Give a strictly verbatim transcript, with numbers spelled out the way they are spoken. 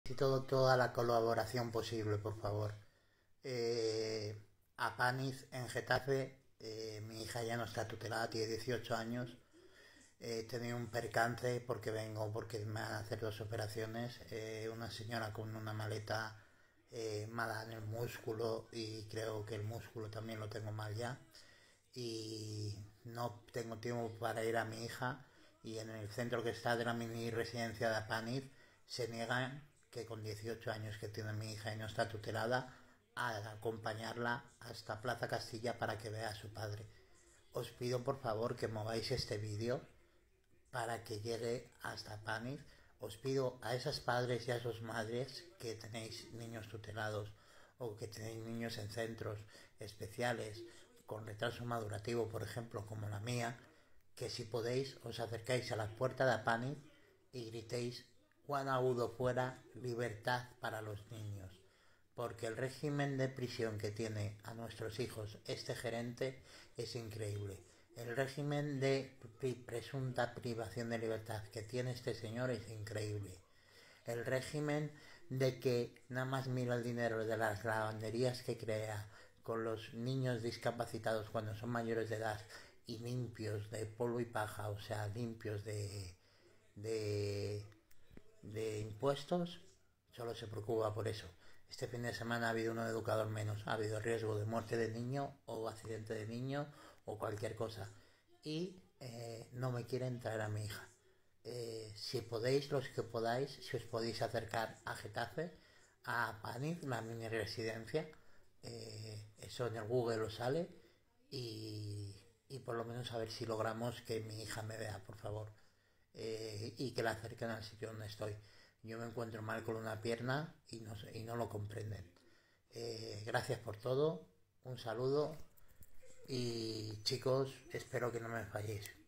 Necesito toda la colaboración posible, por favor. Eh, a Paniz en Getafe, eh, mi hija ya no está tutelada, tiene dieciocho años. He tenido un percance porque vengo, porque me van a hacer dos operaciones. Eh, una señora con una maleta eh, mala en el músculo y creo que el músculo también lo tengo mal ya. Y no tengo tiempo para ir a mi hija y en el centro que está de la mini residencia de Apaniz se niegan que con dieciocho años que tiene mi hija y no está tutelada a acompañarla hasta Plaza Castilla para que vea a su padre. Os pido por favor que mováis este vídeo para que llegue hasta Apaniz. Os pido a esos padres y a esas madres que tenéis niños tutelados o que tenéis niños en centros especiales con retraso madurativo, por ejemplo, como la mía, que si podéis os acercáis a la puerta de Apaniz y gritéis cuán agudo fuera libertad para los niños, porque el régimen de prisión que tiene a nuestros hijos este gerente es increíble. El régimen de presunta privación de libertad que tiene este señor es increíble. El régimen de que nada más mira el dinero de las lavanderías que crea con los niños discapacitados cuando son mayores de edad y limpios de polvo y paja, o sea, limpios de, de, de impuestos, solo se preocupa por eso. Este fin de semana ha habido un educador menos, ha habido riesgo de muerte de niño o accidente de niño o cualquier cosa. Y eh, no me quieren traer a mi hija. Eh, si podéis, los que podáis, si os podéis acercar a Getafe, a Paniz, la mini residencia, eh, eso en el Google lo sale y, y por lo menos a ver si logramos que mi hija me vea, por favor, eh, y que la acerquen al sitio donde estoy. Yo me encuentro mal con una pierna y no, y no lo comprenden. Eh, gracias por todo, un saludo y chicos, espero que no me falléis.